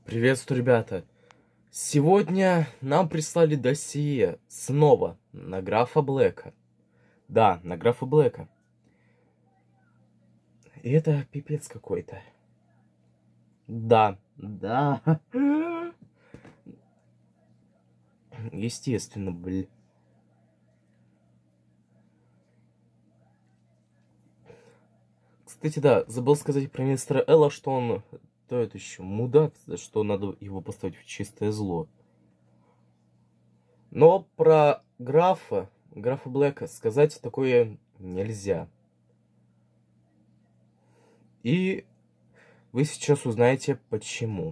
Приветствую, ребята! Сегодня нам прислали досье снова на графа Блэка. Да, на графа Блэка. И это пипец какой-то. Да. Естественно, блин. Кстати, да, забыл сказать про мистера Элла, что он... То это еще мудак, что надо его поставить в чистое зло. Но про графа Блэка сказать такое нельзя. И вы сейчас узнаете почему.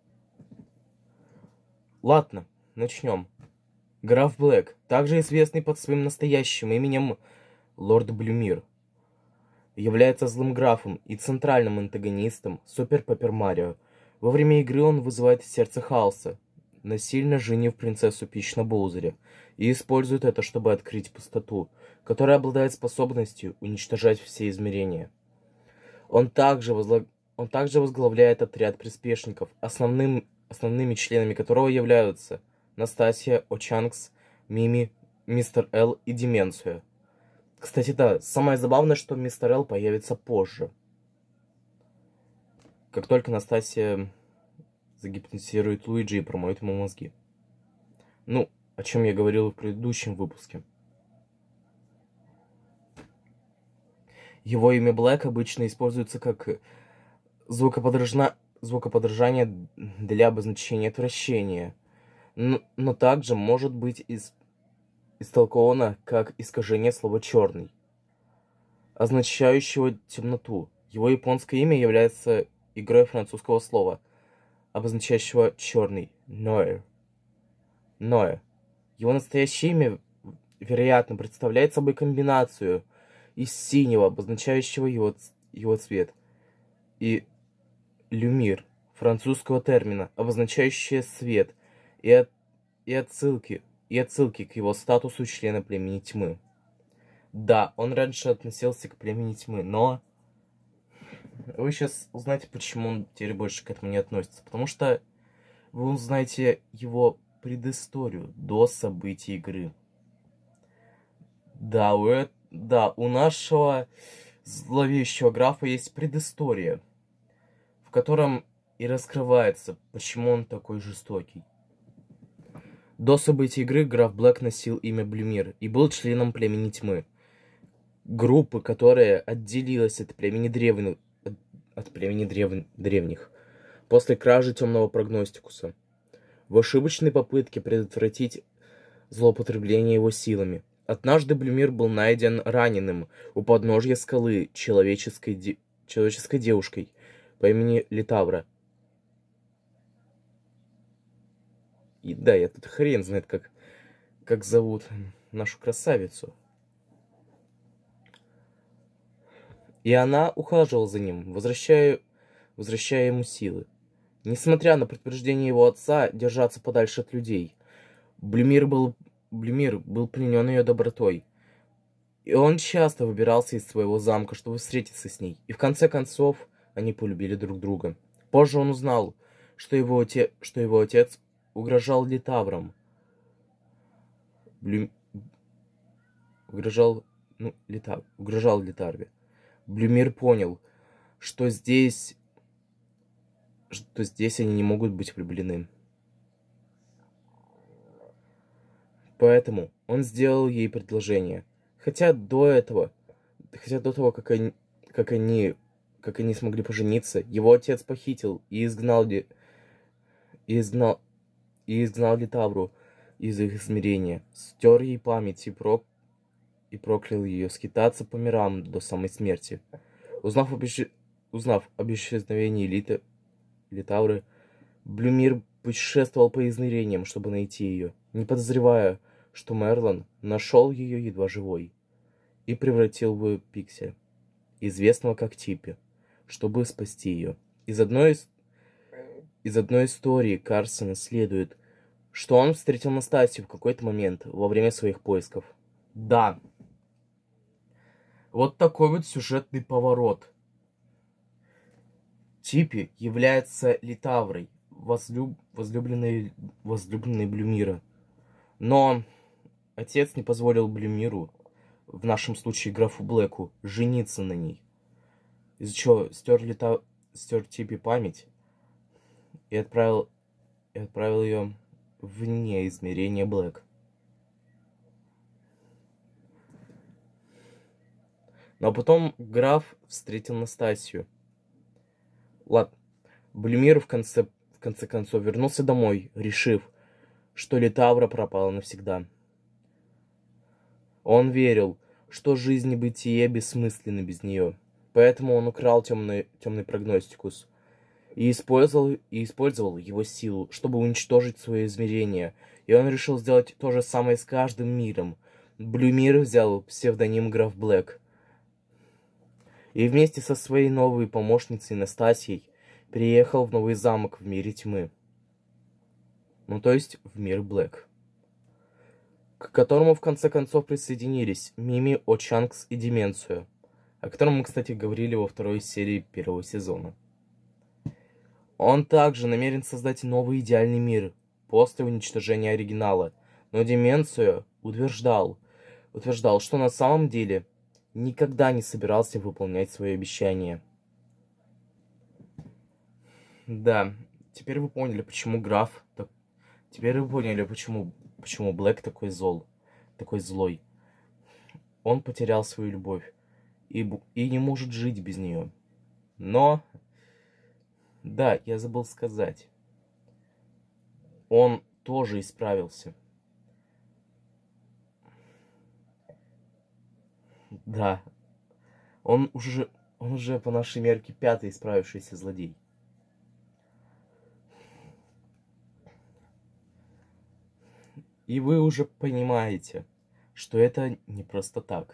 Ладно, начнем. Граф Блэк, также известный под своим настоящим именем Лорд Блюмир, является злым графом и центральным антагонистом Супер Папер Марио. Во время игры он вызывает сердце хаоса, насильно женив принцессу Пич на Боузере, и использует это, чтобы открыть пустоту, которая обладает способностью уничтожать все измерения. Он также возглавляет отряд приспешников, основными членами которого являются Настасья, Очанкс, Мими, Мистер Эл и Деменция. Кстати, да, самое забавное, что Мистер Эл появится позже. Как только Настасья загипнотизирует Луиджи и промоет ему мозги. Ну, о чем я говорил в предыдущем выпуске. Его имя Блэк обычно используется как звукоподражание для обозначения отвращения, но также может быть истолковано как искажение слова «черный», означающего темноту. Его японское имя является игрой французского слова, обозначающего черный «noir». Его настоящее имя, вероятно, представляет собой комбинацию из синего, обозначающего его цвет, и люмир, французского термина, обозначающего свет, и отсылки к его статусу члена племени тьмы. Да, он раньше относился к племени тьмы, но вы сейчас узнаете, почему он теперь больше к этому не относится. Потому что вы узнаете его предысторию до событий игры. Да, у нашего зловещего графа есть предыстория, в котором и раскрывается, почему он такой жестокий. До событий игры граф Блэк носил имя Блюмир и был членом племени тьмы, группы, которая отделилась от племени древних после кражи темного прогностикуса в ошибочной попытке предотвратить злоупотребление его силами. Однажды Блюмир был найден раненым у подножья скалы человеческой девушкой по имени Литавра. И да, я тут хрен знает, как зовут нашу красавицу. И она ухаживала за ним, возвращая ему силы. Несмотря на предупреждение его отца держаться подальше от людей, Блюмир был пленен ее добротой. И он часто выбирался из своего замка, чтобы встретиться с ней. И в конце концов они полюбили друг друга. Позже он узнал, что его отец угрожал Литаврам. Угрожал Литавре. Блюмир понял, что здесь они не могут быть влюблены. Поэтому он сделал ей предложение. Хотя до того, как они смогли пожениться, его отец похитил и изгнал Литавру из их измерения, стер ей память и проклял ее скитаться по мирам до самой смерти. Узнав об исчезновении Литавры, Блюмир путешествовал по измерениям, чтобы найти ее, не подозревая, что Мерлон нашел ее едва живой и превратил в Пикселя, известного как Типпи, чтобы спасти ее. Из одной истории Карсона следует, что он встретил Настасью в какой-то момент во время своих поисков. Да. Вот такой вот сюжетный поворот. Типпи является Литаврой возлюбленной Блюмира. Но отец не позволил Блюмиру, в нашем случае графу Блэку, жениться на ней. Из-за чего стер Типи память и отправил ее вне измерения Блэк. Но потом граф встретил Настасью. Ладно, Блюмир в конце концов вернулся домой, решив, что Литавра пропала навсегда. Он верил, что жизнь и бытие бессмысленны без нее, поэтому он украл темный прогностикус и использовал его силу, чтобы уничтожить свое измерение, и он решил сделать то же самое с каждым миром. Блюмир взял псевдоним Граф Блэк и вместе со своей новой помощницей Настасьей переехал в новый замок в мире тьмы. Ну, то есть в мир Блэк, к которому в конце концов присоединились Мими, Очанкс и Деменция, о котором мы, кстати, говорили во второй серии первого сезона. Он также намерен создать новый идеальный мир после уничтожения оригинала, но Деменция утверждал, что на самом деле никогда не собирался выполнять свои обещания. Да, теперь вы поняли, почему почему Блэк такой злой. Он потерял свою любовь и не может жить без нее. Но, да, я забыл сказать, он тоже исправился. Да, он уже по нашей мерке 5-й исправившийся злодей. И вы уже понимаете, что это не просто так.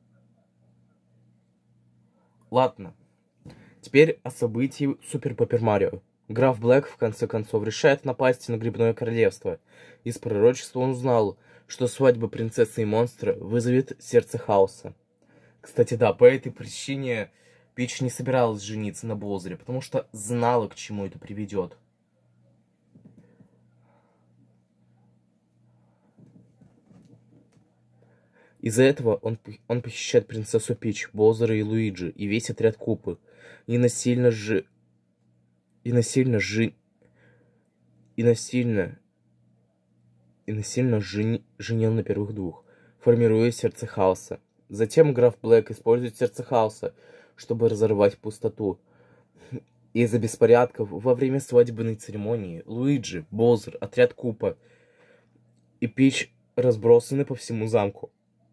Ладно, теперь о событии Супер Папер Марио. Граф Блэк в конце концов решает напасть на Грибное Королевство. Из пророчества он узнал, что свадьба принцессы и монстра вызовет сердце хаоса. Кстати, да, по этой причине Пич не собиралась жениться на Боузере, потому что знала, к чему это приведет. Из-за этого он похищает принцессу Пич, Боузера и Луиджи и весь отряд Купы и насильно женил на первых двух, формируя сердце хаоса. Затем граф Блэк использует сердце хаоса, чтобы разорвать пустоту. Из-за беспорядков во время свадебной церемонии Луиджи, Боузер, отряд Купа и Пич разбросаны по всему замку.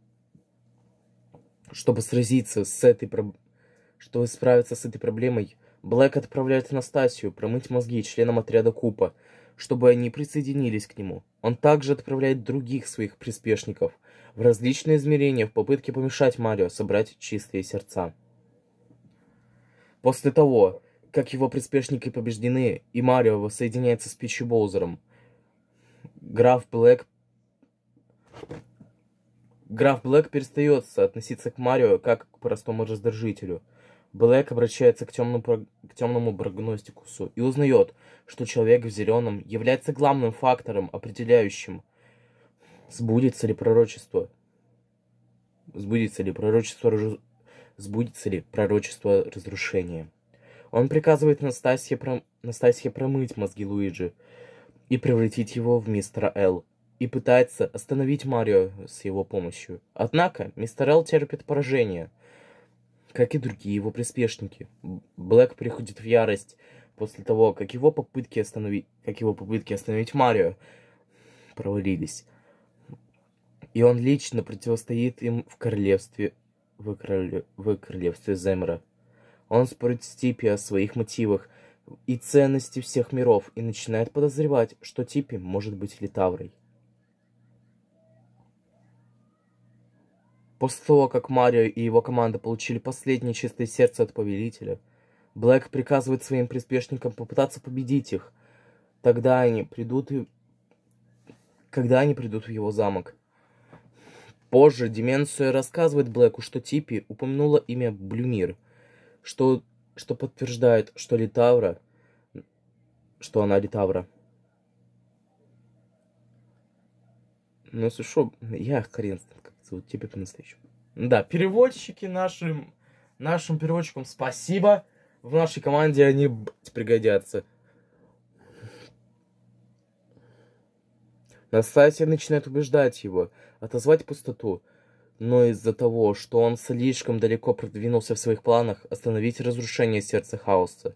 Чтобы справиться с этой проблемой, Блэк отправляет Настасью промыть мозги членам отряда Купа, чтобы они присоединились к нему. Он также отправляет других своих приспешников в различные измерения в попытке помешать Марио собрать чистые сердца. После того, как его приспешники побеждены и Марио воссоединяется с Пич и Боузером, Граф Блэк перестает относиться к Марио как к простому раздражителю. Блэк обращается к темному прогностикусу и узнает, что человек в зеленом является главным фактором, определяющим, сбудется ли пророчество разрушения. Он приказывает Настасье промыть мозги Луиджи и превратить его в мистера Л. И пытается остановить Марио с его помощью. Однако мистер Л терпит поражение, как и другие его приспешники. Блэк приходит в ярость после того, как его попытки остановить Марио провалились. И он лично противостоит им в королевстве Земра. Он спорит с Типи о своих мотивах и ценности всех миров и начинает подозревать, что Типи может быть Литаврой. После того, как Марио и его команда получили последнее чистое сердце от Повелителя, Блэк приказывает своим приспешникам попытаться победить их, когда они придут в его замок. Позже Деменция рассказывает Блэку, что Типи упомянула имя Блюмир, что подтверждает, что Литавра что она Литавра. Ну, если шо, я хрен знает, как зовут тебя по-настоящему. Да, переводчики нашим переводчикам спасибо. В нашей команде они пригодятся. Настасья начинает убеждать его отозвать пустоту, но из-за того, что он слишком далеко продвинулся в своих планах, остановить разрушение сердца хаоса.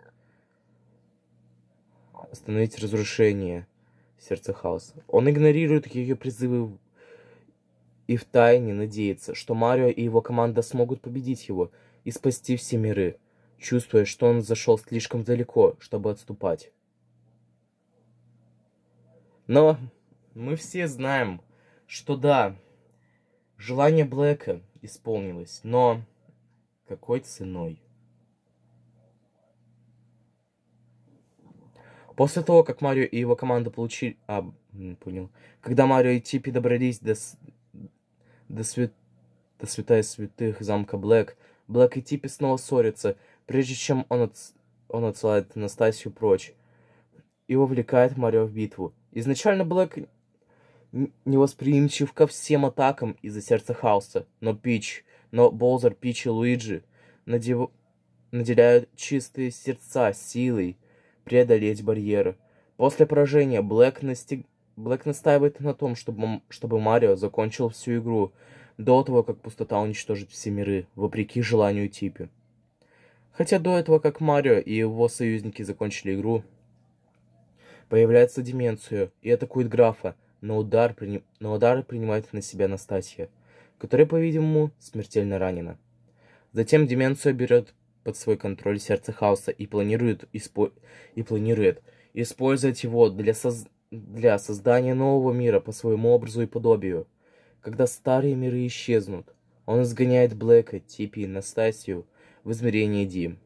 Остановить разрушение сердца хаоса. Он игнорирует ее призывы и втайне надеется, что Марио и его команда смогут победить его и спасти все миры, чувствуя, что он зашел слишком далеко, чтобы отступать. Но мы все знаем, что да, желание Блэка исполнилось, но какой ценой? После того, как Марио и его команда получили... понял. Когда Марио и Типи добрались до святая святых замка Блэк, Блэк и Типи снова ссорятся, прежде чем он отсылает Настасью прочь и вовлекает Марио в битву. Изначально Блэк невосприимчив ко всем атакам из-за сердца хаоса, но Боузер, Пич и Луиджи наделяют чистые сердца силой преодолеть барьеры. После поражения Блэк настаивает на том, чтобы Марио закончил всю игру до того, как пустота уничтожит все миры, вопреки желанию Типи. Хотя до этого, как Марио и его союзники закончили игру, появляется Деменция и атакует графа, но удары принимает на себя Настасья, которая, по-видимому, смертельно ранена. Затем Деменция берет под свой контроль сердце хаоса и планирует использовать его для создания нового мира по своему образу и подобию. Когда старые миры исчезнут, он изгоняет Блэка, Типи и Настасью в измерение Ди,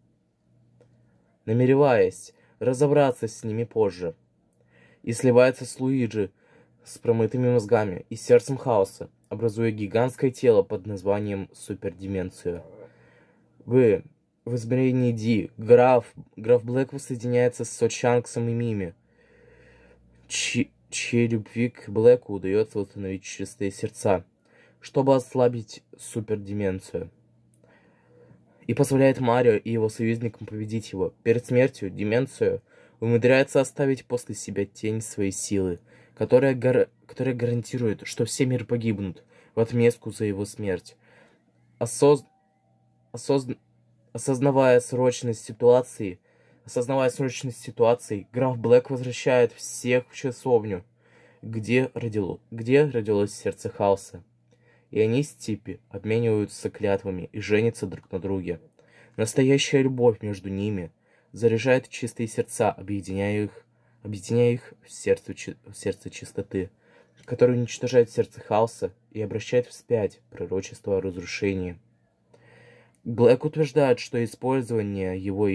намереваясь разобраться с ними позже, и сливается с Луиджи с промытыми мозгами и сердцем хаоса, образуя гигантское тело под названием Супердименция. В измерении Ди граф Блэк воссоединяется с Сочанксом и Мими, чьей любви к Блэку удается восстановить чистые сердца, чтобы ослабить супердименцию, и позволяет Марио и его союзникам победить его. Перед смертью Деменцию умудряется оставить после себя тень своей силы, которая гарантирует, что все миры погибнут в отместку за его смерть. Осознавая срочность ситуации, граф Блэк возвращает всех в часовню, где родилось сердце хаоса. И они с Типи обмениваются клятвами и женятся друг на друге. Настоящая любовь между ними заряжает чистые сердца, объединяя их в сердце чистоты, которое уничтожает сердце хаоса и обращает вспять пророчество о разрушении. Блэк утверждает, что использование его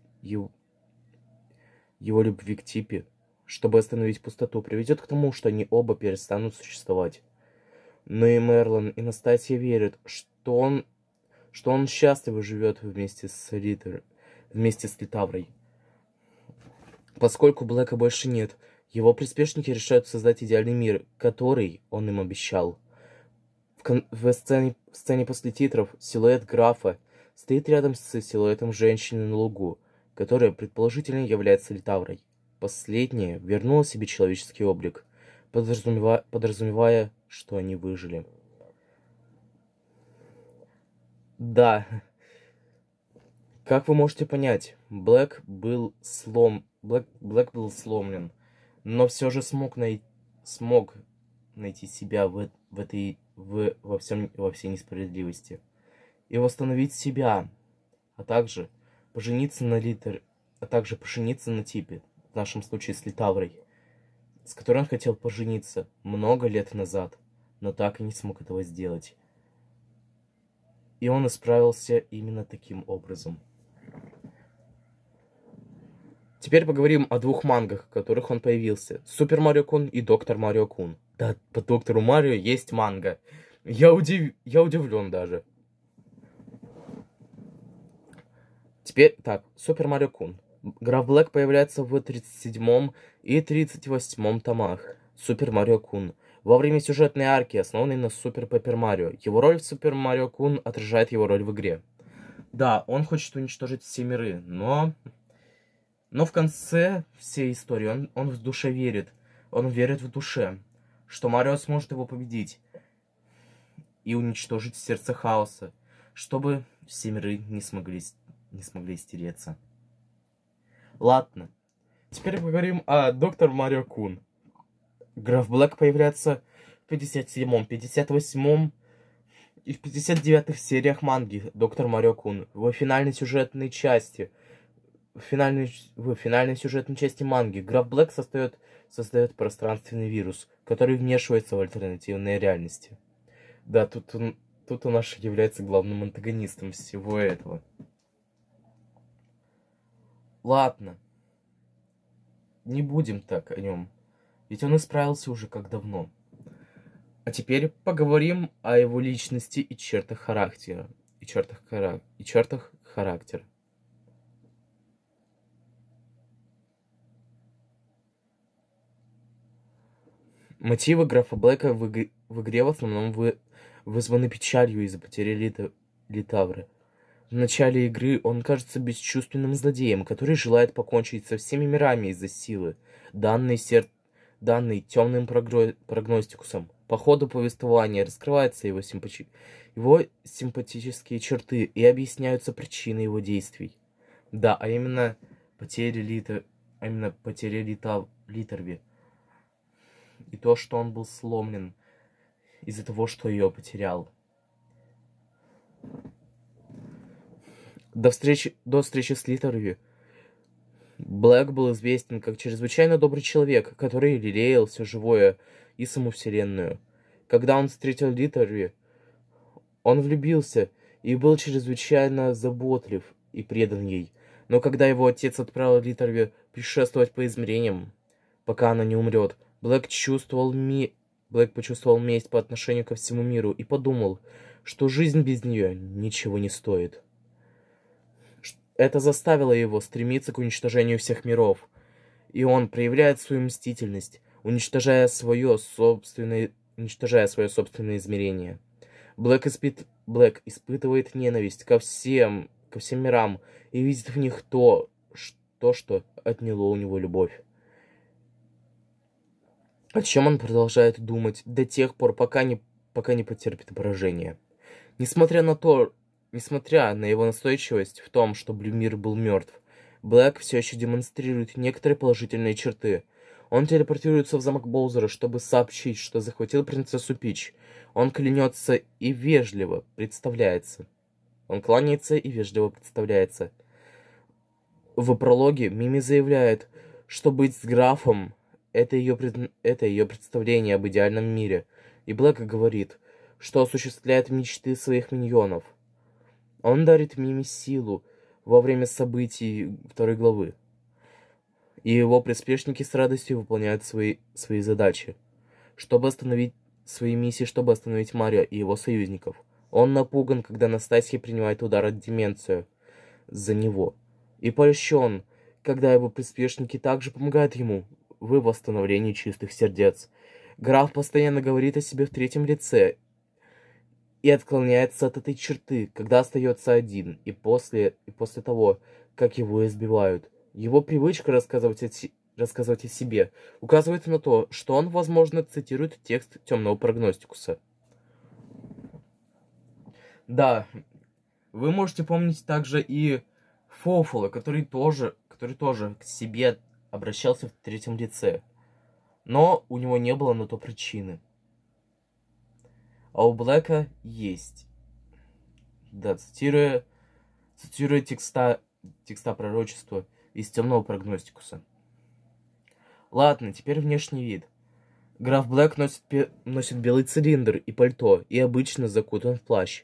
любви к Типи, чтобы остановить пустоту, приведет к тому, что они оба перестанут существовать. Но и Мерлон и Настасья верят, что он счастливо живет вместе с Литаврой. Поскольку Блэка больше нет, его приспешники решают создать идеальный мир, который он им обещал. В сцене после титров силуэт графа стоит рядом с силуэтом женщины на лугу, которая предположительно является Литаврой. Последняя вернула себе человеческий облик, подразумевая, что они выжили. Да, как вы можете понять, Блэк был сломлен, но все же смог найти себя во всей несправедливости и восстановить себя, а также пожениться на Типи, в нашем случае с Литаврой, с которой он хотел пожениться много лет назад, но так и не смог этого сделать. И он исправился именно таким образом. Теперь поговорим о двух мангах, в которых он появился. Супер Марио Кун и Доктор Марио Кун. Да, по Доктору Марио есть манга. Я удивлен даже. Теперь, так, Супер Марио Кун. Граф Блэк появляется в 37 и 38 томах Супер Марио Кун во время сюжетной арки, основанной на Супер Пеппер Марио. Его роль в Супер Марио Кун отражает его роль в игре. Да, он хочет уничтожить все миры, но в конце всей истории он в душе верит. Он верит в душе, что Марио сможет его победить и уничтожить сердце хаоса, чтобы все миры не смогли стереться. Ладно, теперь поговорим о Доктор Марио Кун. Граф Блэк появляется в 57-м, 58-м и в 59-х сериях манги Доктор Марио Кун. В финальной сюжетной части манги граф Блэк создает пространственный вирус, который вмешивается в альтернативные реальности. Да, тут он аж является главным антагонистом всего этого. Ладно. Не будем так о нем. Ведь он исправился уже как давно. А теперь поговорим о его личности и чертах характера. Мотивы графа Блэка в игре в основном вызваны печалью из-за потери Литавры. В начале игры он кажется бесчувственным злодеем, который желает покончить со всеми мирами из-за силы, данной темным прогностикусом. По ходу повествования раскрываются его симпатические черты и объясняются причины его действий. Да, а именно потеря Литарви. И то, что он был сломлен из-за того, что ее потерял. До встречи с Литарви Блэк был известен как чрезвычайно добрый человек, который лелеял все живое и саму вселенную. Когда он встретил Литарви, он влюбился и был чрезвычайно заботлив и предан ей. Но когда его отец отправил Литарви путешествовать по измерениям, пока она не умрет, Блэк почувствовал месть по отношению ко всему миру и подумал, что жизнь без нее ничего не стоит. Это заставило его стремиться к уничтожению всех миров, и он проявляет свою мстительность, уничтожая свое собственное измерение. Блэк испытывает ненависть ко всем мирам и видит в них то, что отняло у него любовь. О чем он продолжает думать до тех пор, пока не потерпит поражение. Несмотря на его настойчивость в том, что Блюмир был мертв, Блэк все еще демонстрирует некоторые положительные черты. Он телепортируется в замок Боузера, чтобы сообщить, что захватил принцессу Пич. Он кланяется и вежливо представляется. В прологе Мими заявляет, что быть с графом — это ее представление об идеальном мире, и Блэк говорит, что осуществляет мечты своих миньонов. Он дарит Мими силу во время событий второй главы, и его приспешники с радостью выполняют свои задачи, чтобы остановить Марио и его союзников. Он напуган, когда Настасья принимает удар от деменцию за него, и польщен, когда его приспешники также помогают ему в восстановлении чистых сердец. Граф постоянно говорит о себе в третьем лице и отклоняется от этой черты, когда остается один, и после того, как его избивают. Его привычка рассказывать о себе указывает на то, что он, возможно, цитирует текст темного прогностикуса. Да, вы можете помнить также и Фоуфола, который тоже к себе обращался в третьем лице, но у него не было на то причины. А у Блэка есть. Да, цитируя текста пророчества из темного прогностикуса. Ладно, теперь внешний вид. Граф Блэк носит белый цилиндр и пальто, и обычно закутан в плащ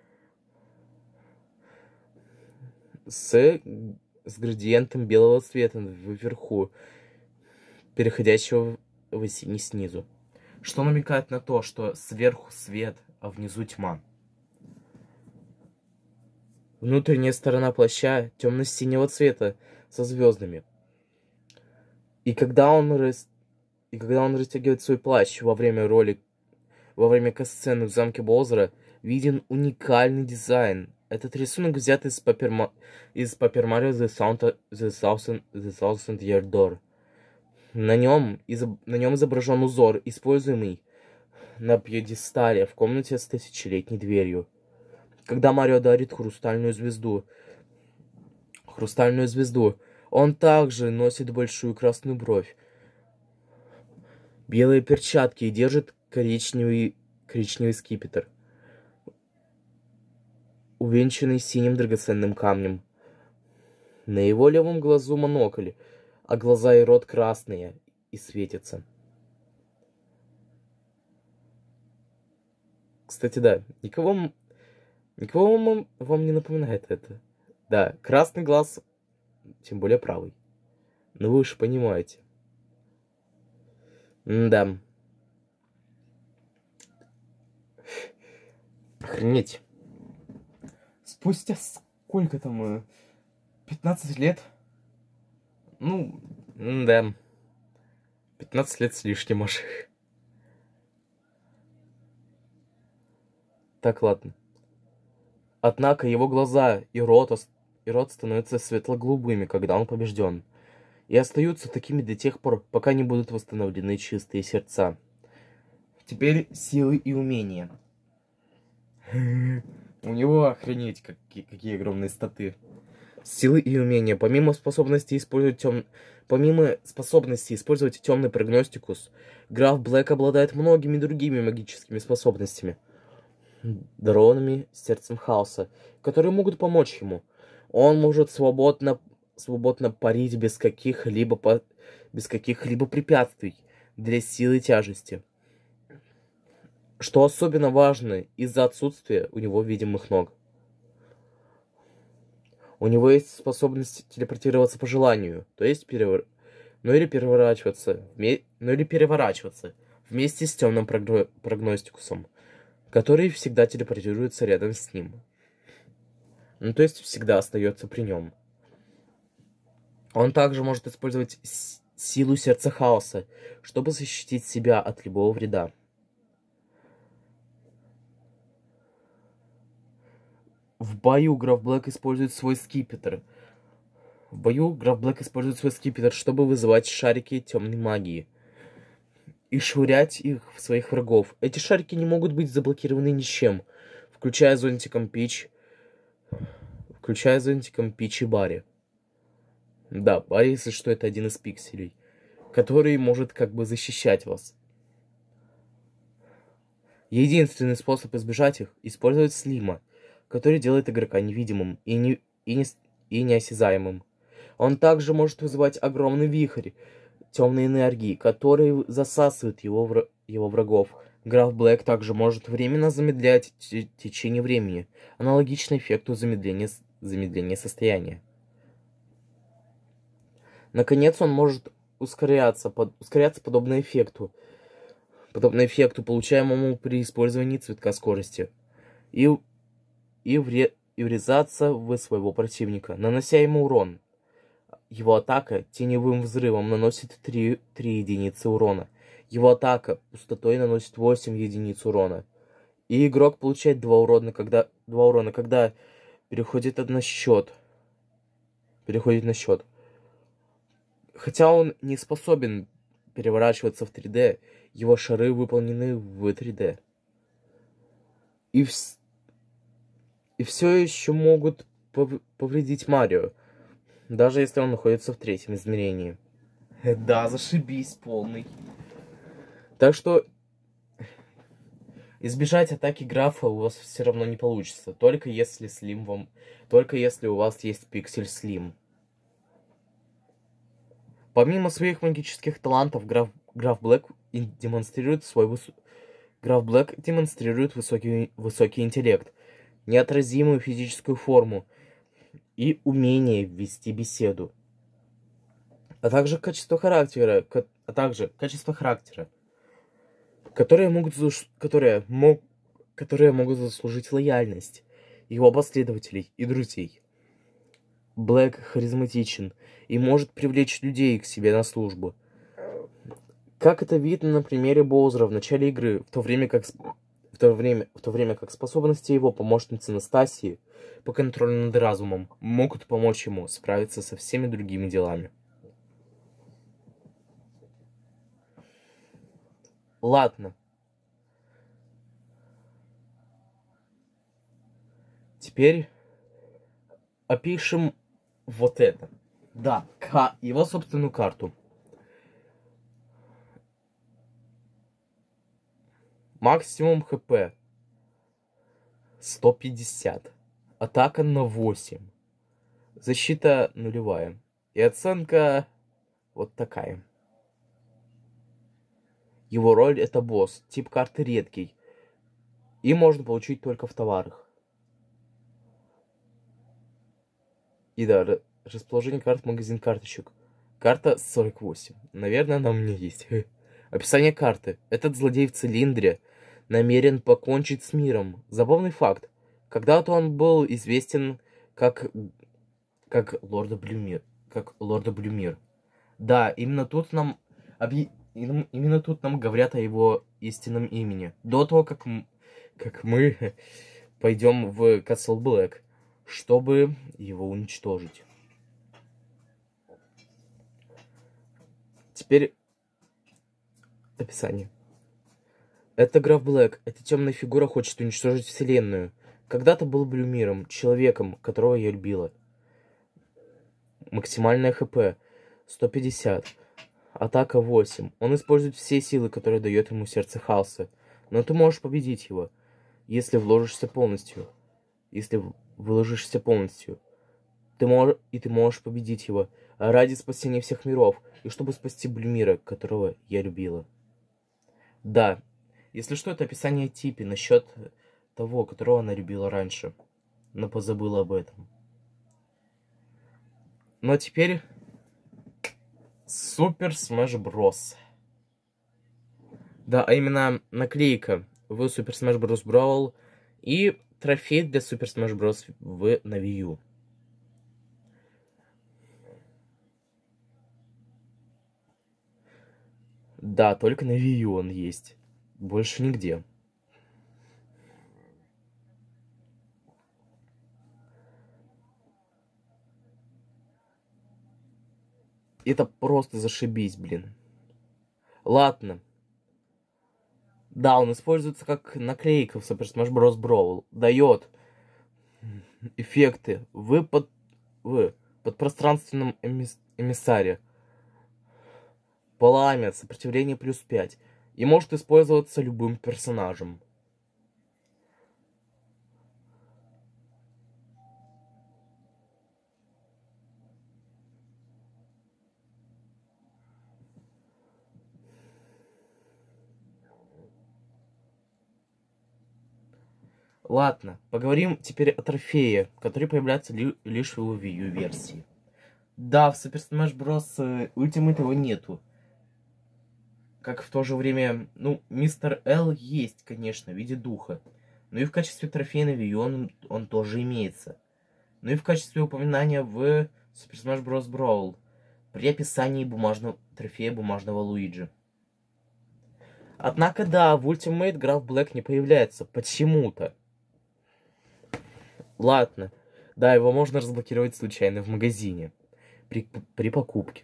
с градиентом белого цвета вверху, переходящего в синий снизу, что намекает на то, что сверху свет, а внизу тьма. Внутренняя сторона плаща темно-синего цвета со звездами. И когда он растягивает свой плащ во время касцены в замке Боузера, виден уникальный дизайн. Этот рисунок взят из Paper Mario The Thousand Year Door. На нем изображен узор, используемый на пьедестале в комнате с тысячелетней дверью. Когда Марио дарит хрустальную звезду, он также носит большую красную бровь, белые перчатки и держит коричневый скипетр, увенчанный синим драгоценным камнем. На его левом глазу монокль, а глаза и рот красные и светятся. Кстати, да, никого вам не напоминает это. Да, красный глаз, тем более правый. Но вы уж понимаете. Да. Охренеть. Спустя сколько там? 15 лет? Ну, да. 15 лет с лишним аж. Так, ладно. Однако его глаза и рот становятся светло-голубыми, когда он побежден, и остаются такими до тех пор, пока не будут восстановлены чистые сердца. Теперь силы и умения. У него охренеть какие огромные статы. Силы и умения. Помимо способности использовать темный прогностикус, граф Блэк обладает многими другими магическими способностями, дарованными сердцем хаоса, которые могут помочь ему. Он может свободно парить без каких-либо препятствий для силы тяжести, что особенно важно из-за отсутствия у него видимых ног. У него есть способность телепортироваться по желанию, то есть переворачиваться вместе с темным прогностикусом, который всегда телепортируется рядом с ним. Ну, то есть всегда остается при нем. Он также может использовать силу сердца хаоса, чтобы защитить себя от любого вреда. В бою граф Блэк использует свой скипетр. Чтобы вызывать шарики темной магии и швырять их в своих врагов. Эти шарики не могут быть заблокированы ничем, включая зонтиком Пич и Барри. Да, Барри, если что, это один из пикселей, который может как бы защищать вас. Единственный способ избежать их — использовать Слима, который делает игрока невидимым и неосязаемым. Он также может вызывать огромный вихрь темной энергии, который засасывает его врагов. Граф Блэк также может временно замедлять течение времени, аналогично эффекту замедления состояния. Наконец, он может ускоряться подобно эффекту, получаемому при использовании цветка скорости, и врезаться в своего противника, нанося ему урон. Его атака теневым взрывом наносит 3 единицы урона. Его атака пустотой наносит 8 единиц урона. И игрок получает 2 урона, когда переходит на счет. Хотя он не способен переворачиваться в 3D, его шары выполнены в 3D. И все еще могут повредить Марио, даже если он находится в третьем измерении. Да, зашибись полный. Так что избежать атаки графа у вас все равно не получится, только если у вас есть пиксель Слим. Помимо своих магических талантов, граф Блэк демонстрирует высокий интеллект, неотразимую физическую форму и умение вести беседу, а также качество характера, которые могут заслужить лояльность его последователей и друзей. Блэк харизматичен и может привлечь людей к себе на службу. Как это видно на примере Боузера в начале игры, в то время как способности его помощницы Настасии по контролю над разумом могут помочь ему справиться со всеми другими делами. Ладно. Теперь опишем вот это. Да, его собственную карту. Максимум хп 150. Атака на 8. Защита нулевая. И оценка вот такая. Его роль это босс. Тип карты редкий. И можно получить только в товарах. И да, расположение карт, магазин карточек. Карта 48. Наверное, она у меня есть. Описание карты. Этот злодей в цилиндре намерен покончить с миром. Забавный факт. Когда-то он был известен как Лорда Блюмир. Да, именно тут нам говорят о его истинном имени. До того, как мы пойдем в Castle Black, чтобы его уничтожить. Теперь описание. Это граф Блэк. Эта темная фигура хочет уничтожить вселенную. Когда-то был Блюмиром, человеком, которого я любила. Максимальное хп 150. Атака 8. Он использует все силы, которые дает ему сердце хаоса. Но ты можешь победить его, если вложишься полностью. Если выложишься полностью. Ты можешь победить его ради спасения всех миров. И чтобы спасти Блюмира, которого я любила. Да. Если что, это описание Типи насчет того, которого она любила раньше. Но позабыла об этом. Ну а теперь Super Smash Bros. Да, а именно наклейка в Super Smash Bros. Brawl и трофей для Super Smash Bros. На Wii U. Да, только на Wii U он есть. Больше нигде. Это просто зашибись, блин. Ладно. Да, он используется как наклейка в Super Smash Bros. Brawl. Дает эффекты в подпространственном эмиссаре. Пламя, сопротивление +5. И может использоваться любым персонажем. Ладно, поговорим теперь о трофее, который появляется лишь в его Wii U версии. Да, в Super Smash Bros. Ultimate его нету. Как в то же время, ну, Мистер Л есть, конечно, в виде духа. Но и в качестве трофея на Wii U он тоже имеется. Ну и в качестве упоминания в Super Smash Bros. Brawl при описании трофея бумажного Луиджи. Однако, да, в Ultimate граф Блэк не появляется почему-то. Ладно. Да, его можно разблокировать случайно в магазине. При покупке.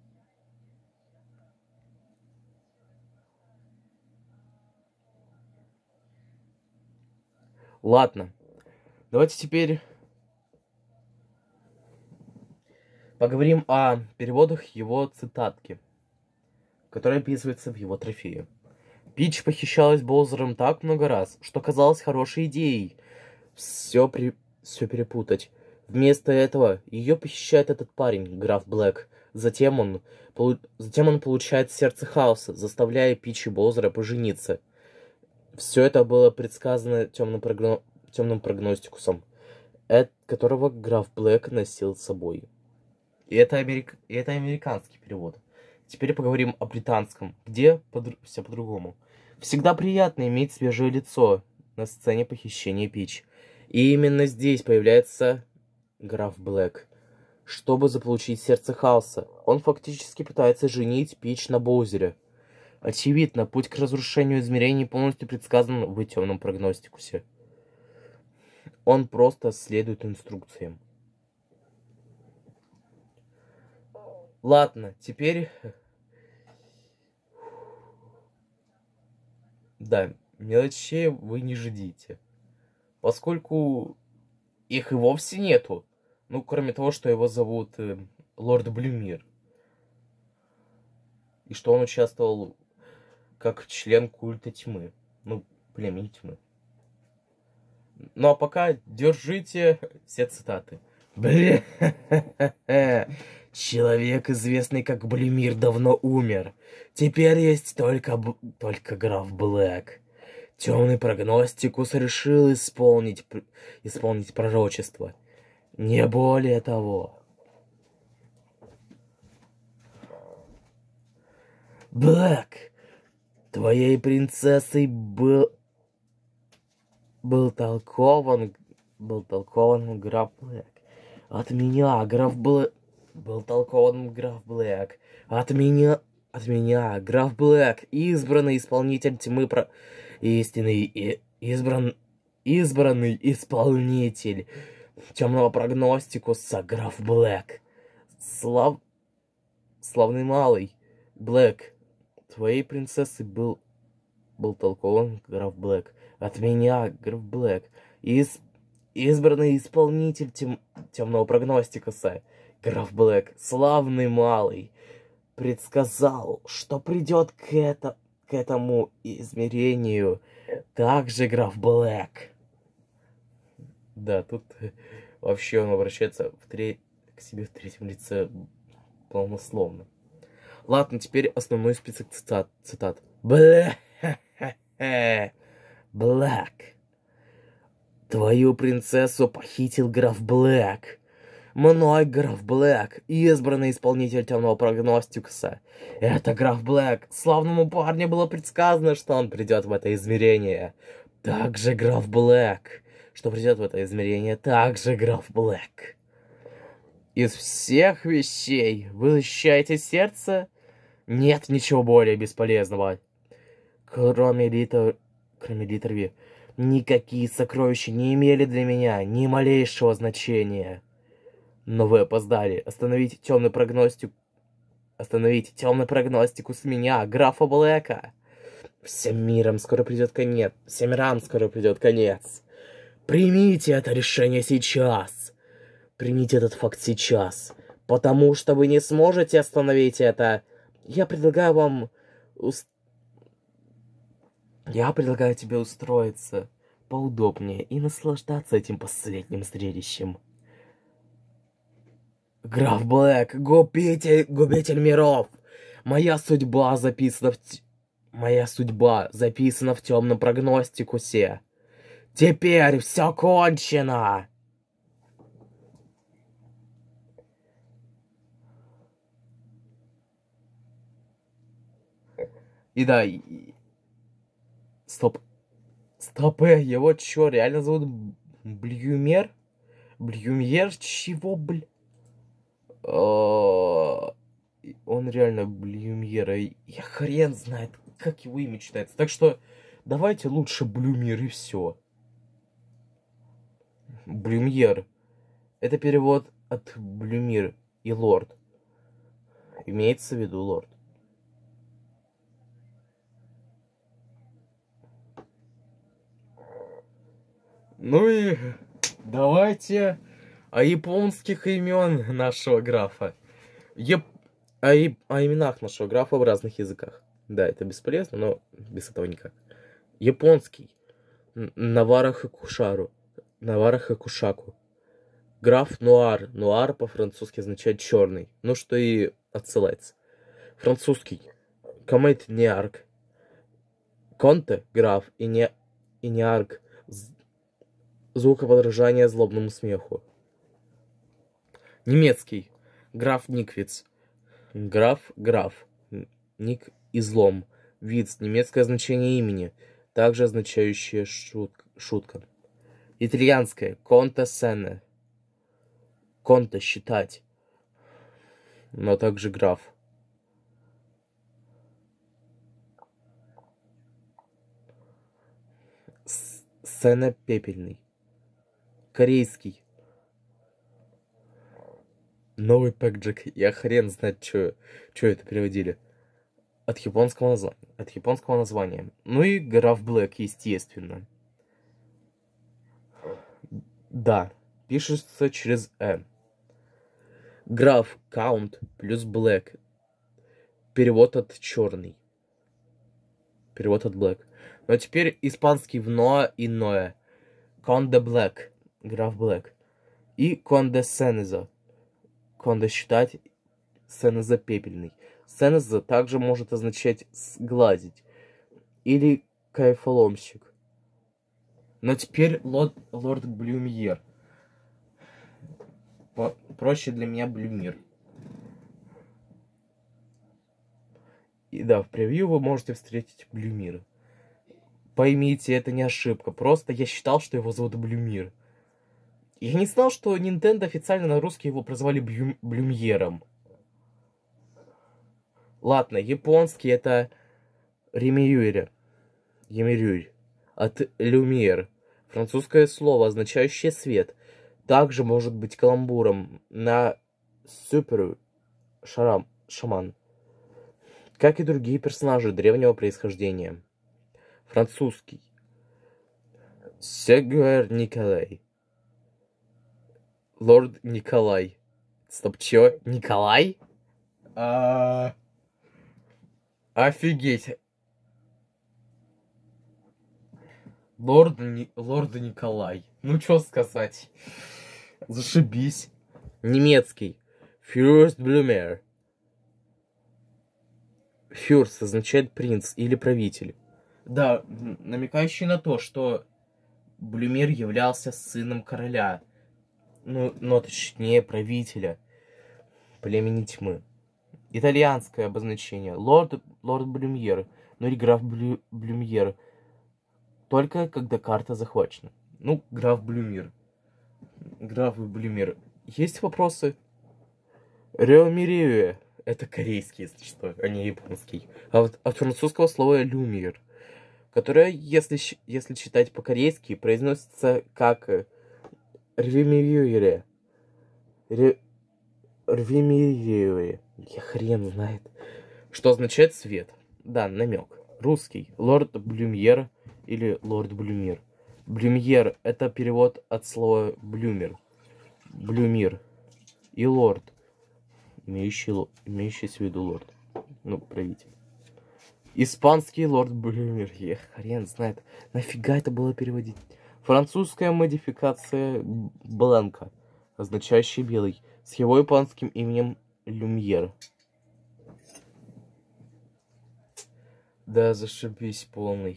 Ладно. Давайте теперь поговорим о переводах его цитатки, которые описываются в его трофее. Пич похищалась Боузером так много раз, что казалось хорошей идеей все перепутать. Вместо этого ее похищает этот парень, граф Блэк. Затем он получает сердце хаоса, заставляя Пич и Боузера пожениться. Все это было предсказано темным прогностикусом, которого граф Блэк носил с собой. И это американский перевод. Теперь поговорим о британском, где все по-другому. Всегда приятно иметь свежее лицо на сцене похищения Пич. И именно здесь появляется граф Блэк. чтобы заполучить сердце хаоса. Он фактически пытается женить Пич на Боузере. Очевидно, путь к разрушению измерений полностью предсказан в темном прогностикусе. Он просто следует инструкциям. Ладно, теперь... Да, мелочей вы не ждите. Поскольку их и вовсе нету. Ну, кроме того, что его зовут Лорд Блюмир. И что он участвовал как член культа тьмы. Ну, племени тьмы. Ну, а пока держите все цитаты. Бля. Человек, известный как Блюмир, давно умер. Теперь есть только граф Блэк. Темный прогностикус решил исполнить пророчество. Не более того. Блэк, твоей принцессой был толкован граф Блэк. От меня, граф Блэк. Был толкован граф Блэк. От меня, граф Блэк, избранный исполнитель тьмы избранный исполнитель темного прогностикуса, граф Блэк. Славный малый. Блэк, твоей принцессой был толкован граф Блэк. От меня, граф Блэк, избранный исполнитель темного прогностикуса, граф Блэк, славный малый, предсказал, что придет к этому измерению также граф Блэк. Да, тут вообще он обращается к себе в третьем лице полнословно. Ладно, теперь основной список цитат. Блэк. Твою принцессу похитил граф Блэк. Мной граф Блэк, избранный исполнитель темного прогностикуса. Это граф Блэк. Славному парню было предсказано, что он придет в это измерение. Также граф Блэк. Что придет в это измерение, также граф Блэк. Из всех вещей вы защищаете сердце? Нет ничего более бесполезного. Кроме Литерви, никакие сокровища не имели для меня ни малейшего значения. Но вы опоздали. Остановите темный прогностикус с меня, графа Блэка. Всем мирам скоро придет конец. Всем мирам скоро придет конец. Примите это решение сейчас. Примите этот факт сейчас. Потому что вы не сможете остановить это. Я предлагаю тебе устроиться поудобнее и наслаждаться этим последним зрелищем. Граф Блэк, губитель миров. Моя судьба записана в темном прогностикусе. Теперь все кончено. И да, Стоп, его чё, реально зовут Блюмер? Блюмьер? Чего, Он реально Блюмьер, я хрен знает, как его имя читается. Так что давайте лучше Блюмир и все. Блюмьер. Это перевод от Блюмир и лорд. Имеется в виду лорд. Ну и давайте о японских имен нашего графа. О именах нашего графа в разных языках. Да, это бесполезно, но без этого никак. Японский. Навара Хакушаку. Граф Нуар. Нуар по-французски означает черный. Ну, что и отсылается. Французский. Комет Ниарк. Конте, граф, и Ниарк. Звукоподражание злобному смеху. Немецкий. Граф Никвиц. Граф. Ник излом. Виц. Немецкое значение имени. Также означающее шутка. Итальянское. Конте сене. Конте считать. но также граф. Сцена пепельный. Корейский. Новый пэк Джек. Я хрен знает, что это переводили. От японского названия. Ну и граф Блэк, естественно. Да, пишется через «Н». Граф, Count плюс Black. Перевод от черный. Перевод от Black. Но теперь испанский в Ноа и Ноэ. Conde Black. Граф Black. И Conde Сенеза. Conde считать. Сенеза пепельный. Сенеза также может означать сглазить. Или кайфоломщик. Но теперь лорд Блюмьер. Проще для меня Блюмир. И да, в превью вы можете встретить Блюмира. Поймите, это не ошибка. Просто я считал, что его зовут Блюмир. Я не знал, что Nintendo официально на русский его прозвали Блюмьером. Ладно, японский это Ремиюри. От люмьер. Французское слово, означающее свет. Также может быть каламбуром на супер шаман. Как и другие персонажи древнего происхождения. Французский. Сегуэр Николай. Лорд Николай. Стоп, чё? Николай? Офигеть. Лорд Николай. Ну, что сказать. Зашибись. Немецкий. Fürst Blümer. Фюрст означает принц или правитель. Да, намекающий на то, что Блюмир являлся сыном короля. Но точнее правителя племени тьмы. Итальянское обозначение. Лорд Блюмьер. Ну или граф Блюмьер. Только когда карта захвачена. Ну, граф Блюмир. Граф Блюмир. Есть вопросы? Реомириуэ. Это корейский, если что, а не японский. А вот от французского слова люмир, которое, если читать по-корейски, произносится как рвимириуэ. Рвимириуэ. Я хрен знает. Что означает свет. Да, намек. Русский. Лорд Блюмьер или лорд Блюмир. Блюмьер — это перевод от слова блюмер. Блюмир. И лорд. Имеющий в виду лорд. Ну, правитель. Испанский лорд Блюмер. Хрен знает. Нафига это было переводить? Французская модификация Бланка, означающая белый, с его японским именем Люмьер. Да, зашибись полный.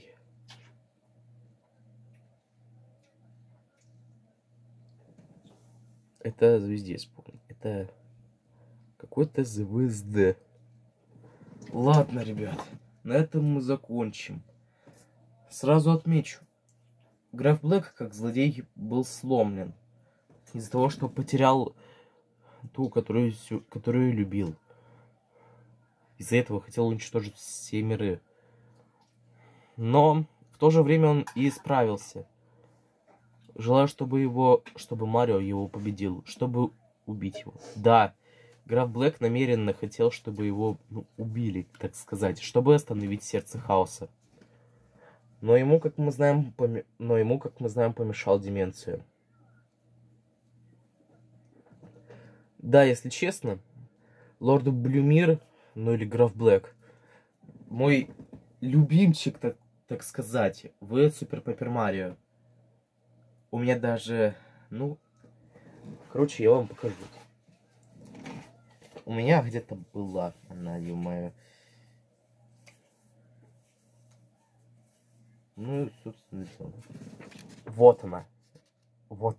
Это звезде вспомнил. Это какой-то звезда. Ладно, ребят, на этом мы закончим. Сразу отмечу. Граф Блэк, как злодей, был сломлен. Из-за того, что потерял ту, которую любил. Из-за этого хотел уничтожить все миры. Но в то же время он и справился. Желаю, чтобы Марио его победил, чтобы убить его. Да, граф Блэк намеренно хотел, чтобы его убили, так сказать, чтобы остановить сердце хаоса. Но ему, как мы знаем, помешал деменцию. Да, если честно, лорд Блюмир, ну или граф Блэк, мой любимчик, так сказать, в Супер Папер Марио. У меня даже, короче, я вам покажу. У меня где-то была она, ё-моё. Ну, собственно, все. Вот она. Вот.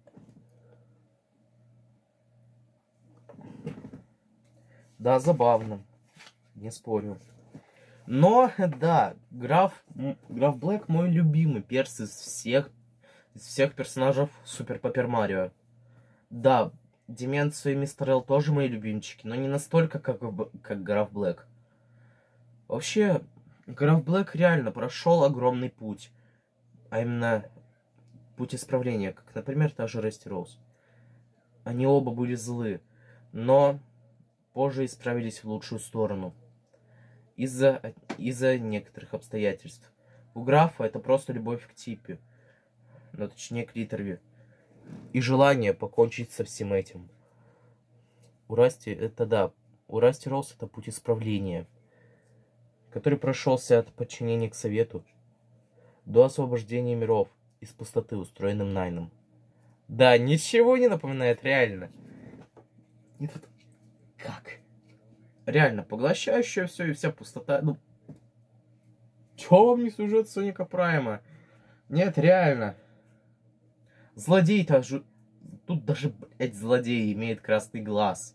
Да, забавно. Не спорю. Но, да, граф Блэк мой любимый перс из всех персонажей Супер Папер Марио. Да, Деменцию и Мистер Эл тоже мои любимчики, но не настолько, как Граф Блэк. Вообще, Граф Блэк реально прошел огромный путь. А именно, путь исправления, как, например, та же Расти Роуз. Они оба были злы, но позже исправились в лучшую сторону. Из-за некоторых обстоятельств. У графа это просто любовь к Типпи. Но точнее к Литерви. И желание покончить со всем этим. У Расти Роуз это путь исправления, который прошелся от подчинения к Совету до освобождения миров из пустоты, устроенным Найном. Да, ничего не напоминает реально. Нет, вот как? Реально, поглощающая все и вся пустота. Ну, чё вам не сюжет Соника Прайма? Нет, реально. Злодей-то же... Тут даже, блядь, злодей имеет красный глаз.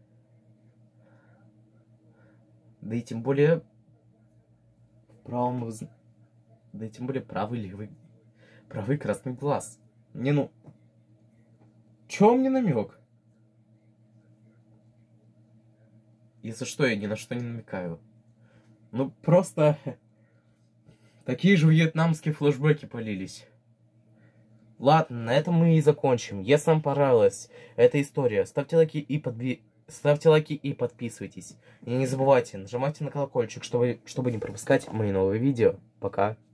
Да и тем более... Да и тем более правый красный глаз. Не, ну... Чё мне намек? Если что, я ни на что не намекаю. Ну, просто... Такие же вьетнамские флешбеки полились. Ладно, на этом мы и закончим. Если вам понравилась эта история, ставьте лайки и подписывайтесь. И не забывайте, нажимайте на колокольчик, чтобы не пропускать мои новые видео. Пока.